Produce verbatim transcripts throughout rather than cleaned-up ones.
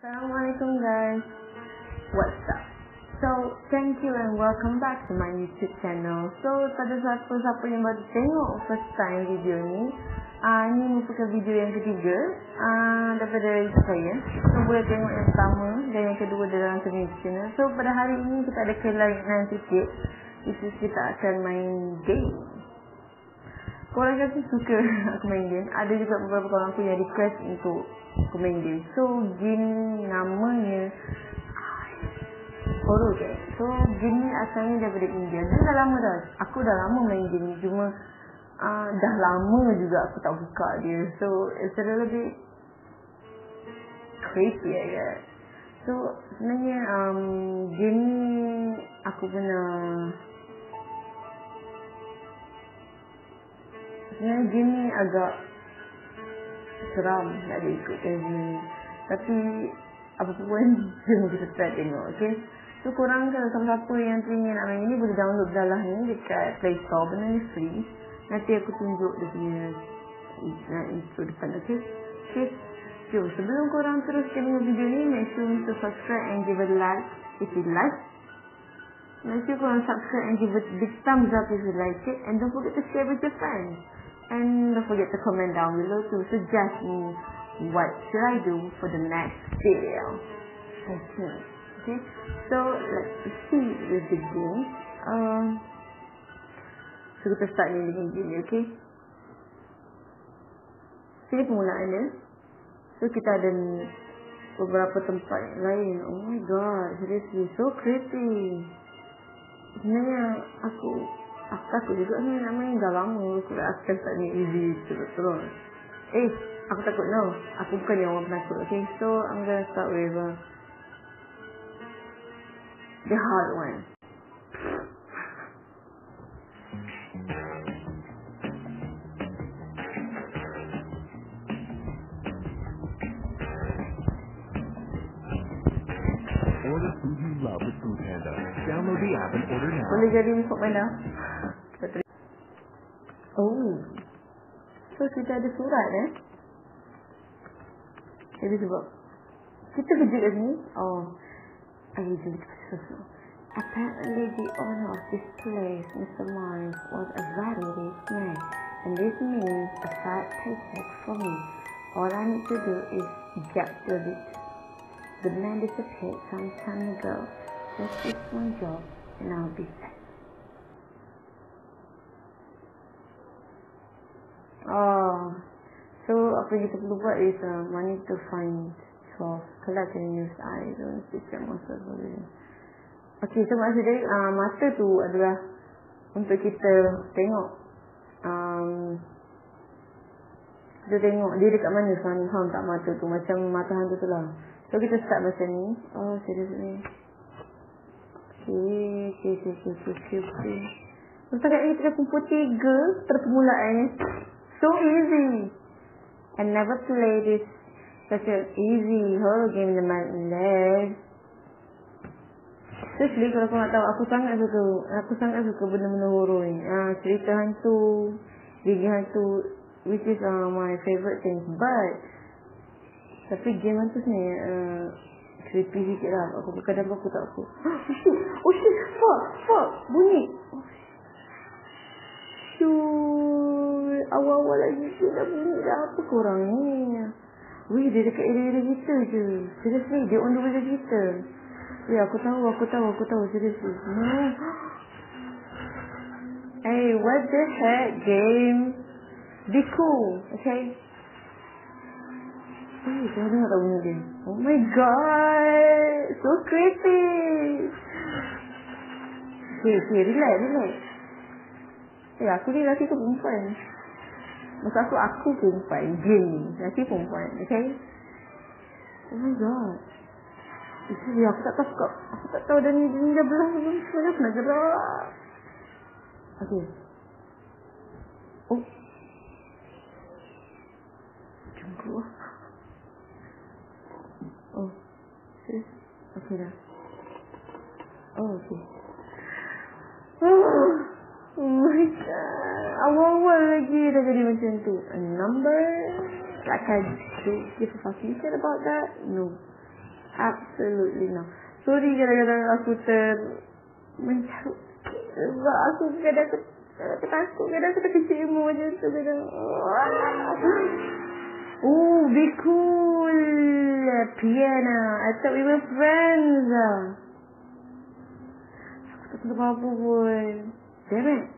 Assalamualaikum guys, what's up? So, thank you and welcome back to my YouTube channel. So, pada siapa-siapa yang baru tengok first time video ni, uh, ini merupakan video yang ketiga uh, daripada YouTube saya. So, boleh tengok yang pertama dan yang kedua dalam community channel. So, pada hari ini kita ada kelainan sikit, which is kita akan main game. Korang kasi suka aku main game. Ada juga beberapa kawan aku yang request untuk aku main game. So, game namanya Horror Game. So, game ni asalnya daripada India. Dan dah lama dah. Aku dah lama main game ni. Cuma uh, dah lama juga aku tak buka dia. So, it's a little bit creepy, I guess. So, sebenarnya um, game ni aku pernah Sebenarnya game ni agak seram nak dia ikutkan game ni. Tapi apa pun jom kita start tengok, okay? So korang kalau siapa-siapa yang teringin nak main ni boleh download dalah ni dekat Play Store. Benda ni free. Nanti aku tunjuk dia punya nah, intro depan, okay? Okay, so sebelum korang terus tengok video ni, make sure to subscribe and give it a like if you like. Make sure korang subscribe and give it a big thumbs up if you like it. And don't forget to share with your friends. And don't forget to comment down below to suggest me what should I do for the next video. Okay. Okay. So let's proceed with the game. Um. So kita start ni dengan game, okay? Sini permulaan dia. So kita ada beberapa tempat yang lain. Oh my god, seriously, so creepy. Sebenarnya aku Aku takut juga ni nak main dah lama. Aku dah akan tak ni easy terus-terus. Eh, aku takut no. Aku bukan yang orang penakut, okay? So, I'm gonna start with uh, the hard one. Order food you love with Food Panda. Download the app and order now. Boleh jadi Food Panda. Oh. So kita ada surat eh. Jadi sebab kita kerja kat sini. Oh. I usually so. Apparently the owner of this place, Mister Mars, was a very rich man. And this means a fat paycheck for me. All I need to do is get the rich. The man disappeared some time ago. Just this one job and I'll be set. Oh, so apa yang kita perlu buat is um, I need to find twelve, collect and use items, check monster volume. Okay, so maksud dia uh, mata tu adalah untuk kita tengok um, kita tengok dia dekat mana sekarang, faham tak mata tu, macam mata hantu tu lah. So kita start macam ni. Oh, seriously. Okay, okay, okay, okay, okay, okay. Setakat ni kita dah kumpul tiga permulaan. So easy. I never played this such an easy horror game in my life. Seriously, kalau kau nak tahu, aku sangat suka, aku sangat suka benda-benda horror ni. Ah, cerita hantu, gigi hantu, which is uh, my favorite thing. But, tapi game hantu ni uh, creepy sikit lah. Aku kadang aku tak aku. Oh shit, oh shit, fuck, fuck, bunyi. Oh shoot, awal-awal lagi tu dah bunyi dah. Apa korang ni? Weh, dia dekat area-area kita je. Seriously, dia on the way kita. Ya, aku tahu, aku tahu, aku tahu. Seriously. No. Hey, what the heck, game? Be cool, okay? Eh, jangan dengar tak bunyi dia. Oh my god, so creepy. Okay, okay, relax, relax. Eh, aku ni lelaki ke perempuan? Maksud aku, aku perempuan. Game ni. Lelaki perempuan. Okay? Oh my god. Itu dia. Aku tak tahu. Aku, aku tak tahu dah ni. Dia dah belah. Sebenarnya aku nak gerak. Okay. Oh. Jom keluar. Oh. Serius? Okay dah. Oh, okay. Oh. Oh my god. Awal-awal lagi dah jadi macam tu. A number? Like I do give a fucking shit about that? No. Absolutely not. Sorry kadang-kadang aku ter mencarut. Sebab aku kadang aku takut, kadang aku terkecil macam tu kadang. Oh, be cool. Piana. I thought we were friends. Aku tak tahu apa pun. Damn it.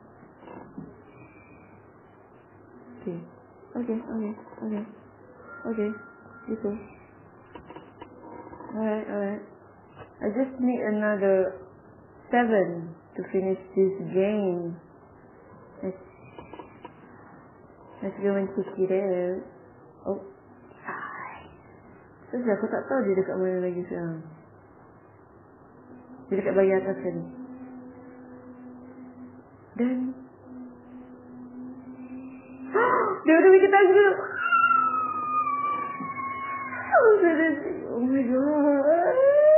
Okay. Okay, okay, okay. Okay. Gitu. Alright, alright. I just need another seven to finish this game. Let's, let's go and check it out. Oh, hi. Terus aku tak tahu dia dekat mana lagi sekarang. Dia dekat bahagian atas tadi. Dan dia udah bikin tangga. Oh my god.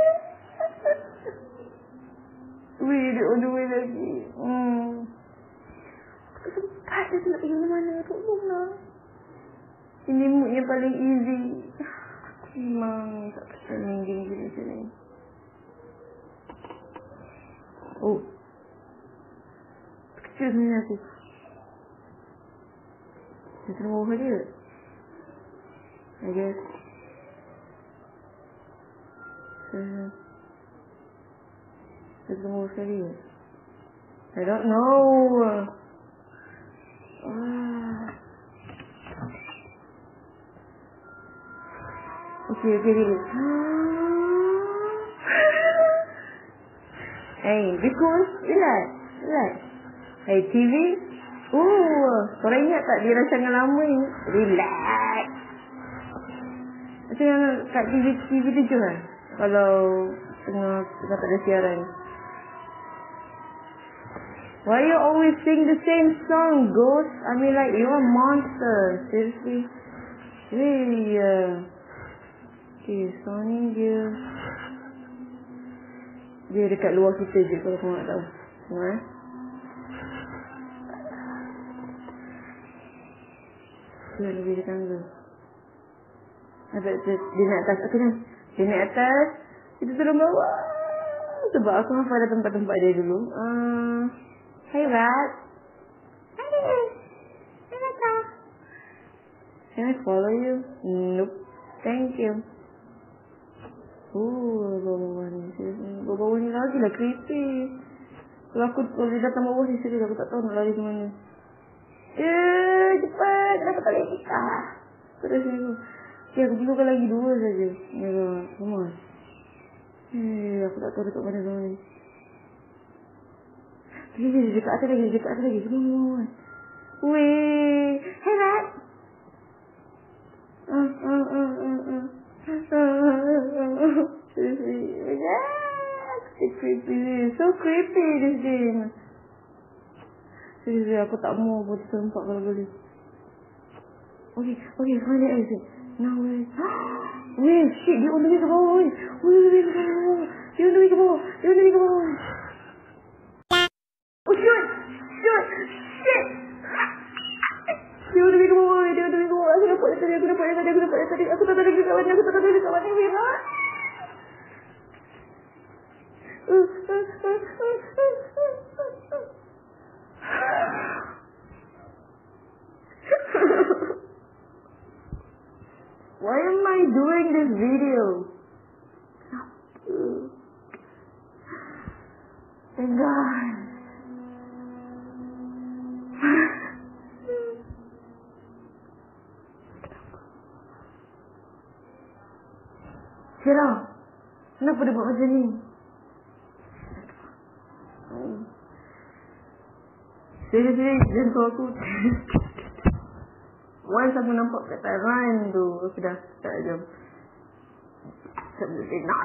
Weh, dia on the way lagi. Hmm. Aku sempat dia nak pergi mana-mana. Tolonglah. Ini mood yang paling easy. Aku memang tak pasal main game-game macam ni. Oh. Kecil sebenarnya aku. Dia tengok bawah dia. I guess. Uh, dia tengok bawah dia. I don't know. Ah. Okay, okay, okay. Hey, because relax, relax. Hey, T V. Oh, korang ingat tak dia rancangan lama ni? Relax. Macam yang kat T V T V tujuh kan? Kalau tengah tengah tak ada siaran. Why you always sing the same song, Ghost? I mean, like, you're a monster. Seriously. Really, uh... Okay, Sony dia... Dia dekat luar kita je, kalau korang nak tahu. Tengok eh. Dia lebih di tangga. Dia, dia, dia naik atas. Okay, kan? Dia naik atas. Kita turun bawah. Sebab aku hafal ada tempat-tempat dia dulu. Uh, hey, Rat. Hey. Hey, Rata. Can I follow you? Nope. Thank you. Oh, bawah-bawah ni. Bawah-bawah ni lagi lah creepy. Kalau aku, kalau dia datang bawah ni, serius aku tak tahu nak lari ke mana. Eh, cepat. Kenapa tak boleh kita? Terus ni aku. Okay, aku perlukan lagi dua saja. Ya, come on. Eh, aku tak tahu dekat mana semua ni. Dia, dia, dekat atas lagi, dekat atas lagi. Come on, come on. Weh. Hey, Rat. Ah, ah, ah, ah, ah. Seriously, yeah, it's creepy. So creepy this game. Seriously, aku tak mau buat tempat kalau boleh. Okay, okay, find the exit. Now wait. Wait, shit, dia on the way ke bawah. Wait, wait, ke bawah. Dia on the way ke bawah. Dia on the way ke bawah. Oh, shoot, shoot, shit. Dia on the way ke bawah. Dia on the way ke bawah. Aku dapat dia tadi, aku dapat dia tadi, aku dapat dia tadi. Aku tak tahu lagi kat mana, aku tak tahu lagi kat mana. Wira. Why am I doing this video? Thank God. Syirah, kenapa dia buat macam ni? Seriously, jantung aku. Once aku nampak kat Taiwan tu, aku dah tak jam. Absolutely not.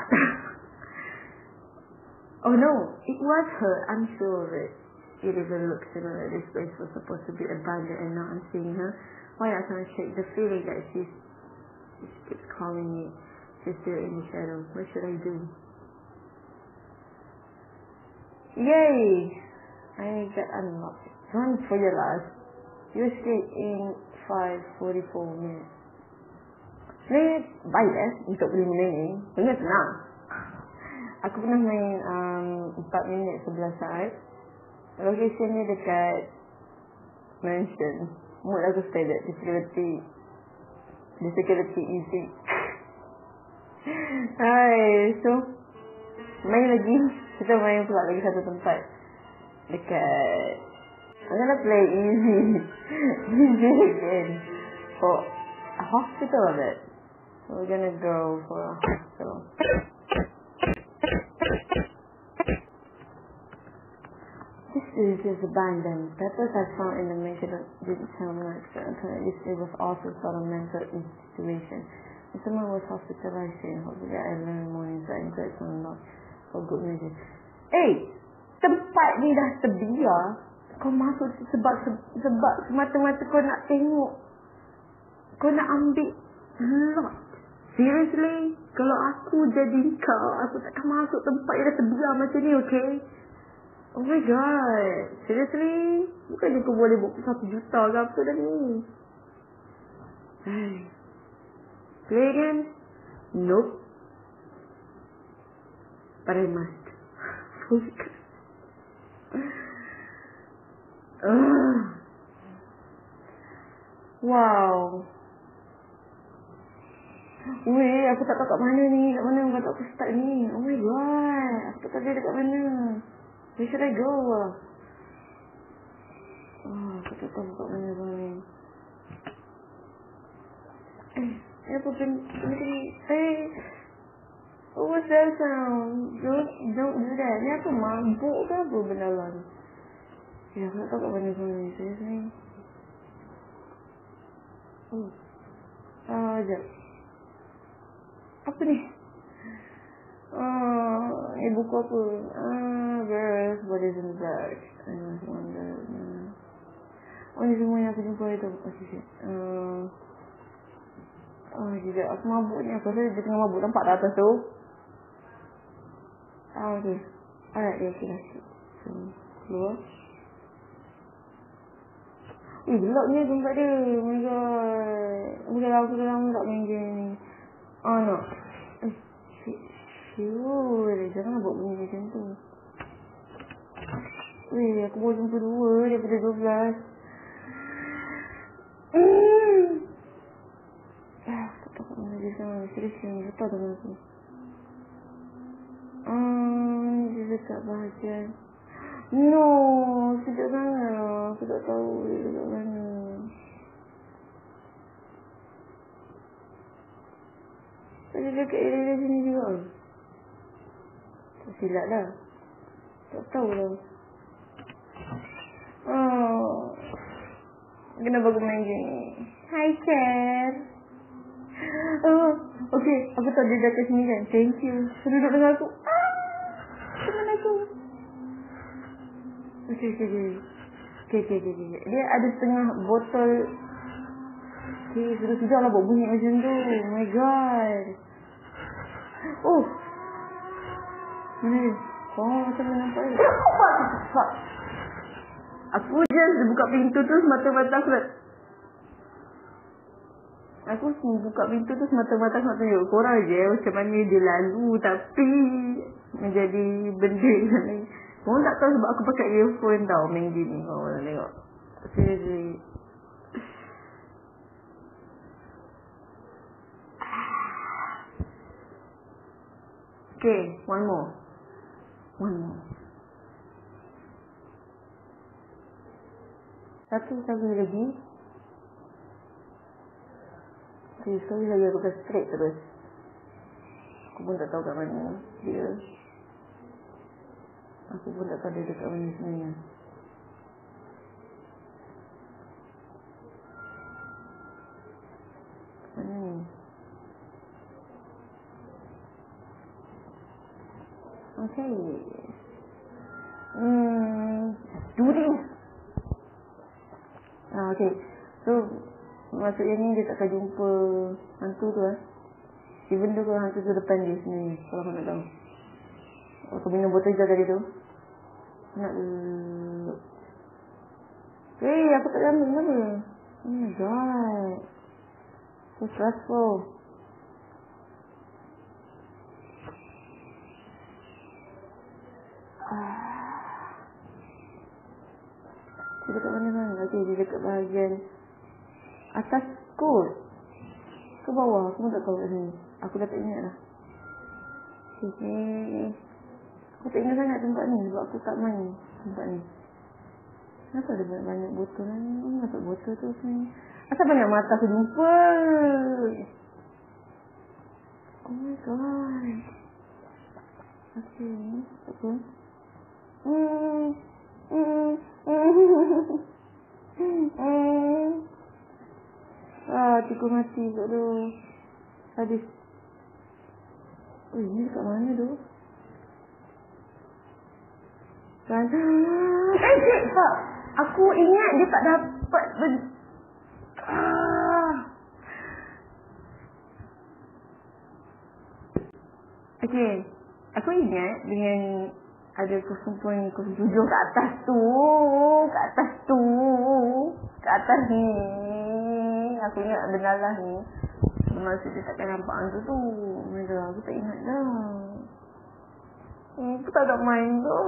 Oh no, it was her. I'm sure of it. It even looks to me like this place was supposed to be abandoned and now I'm seeing her. Why I can't shake the feeling that she's, she keeps calling me. She's still in the shadow. What should I do? Yay! I got unlocked. Run for your life. You escape in five forty-four minutes. Ni baik eh untuk lima minit ni. Sebenarnya senang. Aku pernah main um, empat minit sebelas saat. Location ni dekat mansion. Mood aku stay that security. The security easy. Hai, so main lagi. Kita main pula lagi satu tempat dekat. I'm gonna play easy. Easy again. For a hospital of it. So we're gonna go for a hospital. This is just abandoned. Peppers I found in the maker didn't tell me like this. It was also sort of mental institution. And someone was hospitalized here. Hopefully I learned more inside and great some lot for good reason. Eh, tempat ni dah terbiar. Kau masuk sebab sebab semata-mata kau nak tengok. Kau nak ambil lot. Seriously? Kalau aku jadi kau, aku takkan masuk tempat yang dah terbiar macam ni, okay? Oh my god. Seriously? Bukannya kau boleh buat satu juta ke apa dah ni? Hey. Play again? Nope. But I must. uh. Wow. Weh, aku tak tahu kat mana ni. Kat mana kau tak aku start ni. Oh my god. Aku tak tahu dia dekat mana. Where should I go? Oh, aku tak tahu kat mana ni. Eh, apa pun ni? Eh, what was that sound? Don't, don't do that. Ni apa mabuk ke apa benda lah ni? Ya, aku tak tahu kat mana ni. Seriously. Oh. Ah, sekejap. Apa ni? Oh, ni buku apa? Ah, girls, what is in the dark? I must wonder. Oh, ni semua yang aku jumpa itu. Oh, shit. Uh, oh, sekejap. Aku mabuk ni. Aku rasa dia tengah mabuk. Nampak tak atas tu? Ah, okay. Alright, ya, okay. So, keluar. Eh, gelap ni tempat dia. Oh my god. Bukan aku dah lama tak main game ni. Oh no. Eh, sure. Jangan buat bunyi macam tu. Weh, aku baru jumpa dua daripada dua belas. Hmm. Ah, tak tahu kat mana dia sama. Serius ni, lepas dengan aku. Ah, ni dia dekat bahagian. No, sejak sana. Aku tak tahu dia dekat mana. Dia dekat area sini juga. Tak silap dah. Tak tahu lah. Oh. Kenapa aku main game ni? Hi, Cher. Oh, okay. Aku tahu dia dekat sini kan. Thank you. Dia duduk dengan aku. Ah, teman aku. Okay, okay, okay. Okay, okay, okay, okay. Dia ada setengah botol. Okay, sudah sudah lah buat bunyi macam tu. Oh my god. Oh. Mana dia? Oh, macam mana nampak dia? Fuck. Aku just buka pintu tu semata-mata aku nak. Aku buka pintu tu semata-mata aku nak tunjuk korang je macam mana dia lalu tapi menjadi benda ni. Korang tak tahu sebab aku pakai earphone tau main game ni. Korang tengok. Seriously. Okay, one more. One more. Satu sekali lagi. Okay, sekali lagi aku press straight terus. Aku pun tak tahu kat mana dia. Aku pun tak tahu dia dekat mana sebenarnya. Mana ni? Okay. Hmm, do this. Ah, okay. So, maksudnya ni dia takkan jumpa hantu tu eh. Even tu kalau hantu tu depan dia sebenarnya. Kalau kau nak tahu. Aku minum botol hijau tadi tu. Nak look. Hey, aku tak dalam mana. Oh my god. So stressful. Ah. Dia dekat mana-mana. Okey, dia dekat bahagian atas kot. Ke bawah. Aku pun tak tahu kat sini. Aku dah tak ingat lah. Okay. Aku tak ingat sangat tempat ni. Sebab aku tak main tempat ni. Kenapa ada banyak botol ni? Oh, masuk botol tu sebenarnya. Asal banyak mata aku jumpa. Oh my god. Okay. Apa? Hmm. Hmm. Hmm. Ah, tikus mati kat tu. Hadis. Oh, ini dekat mana tu? Kan? Eh, cik, tak. Aku ingat dia tak dapat ber... Ah. Okay. Aku ingat dengan ada kosong poin kosong tujuh kat atas tu. Kat atas tu. Kat atas ni. Aku ingat benar lah ni. Maksud dia takkan nampak hantu tu. Masa aku tak ingat dah. Aku tak nak main tu.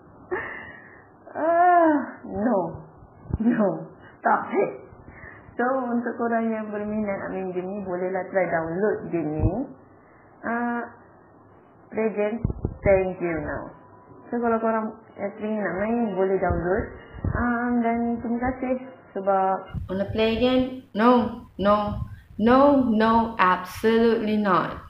Ah, no. No. Stop it. So, untuk korang yang berminat nak main game ni, bolehlah try download game ni. Uh, play game, thank you now. So, kalau korang yang ingin nak main, boleh download. Um, dan terima kasih sebab... Wanna play again? No, no, no, no, absolutely not.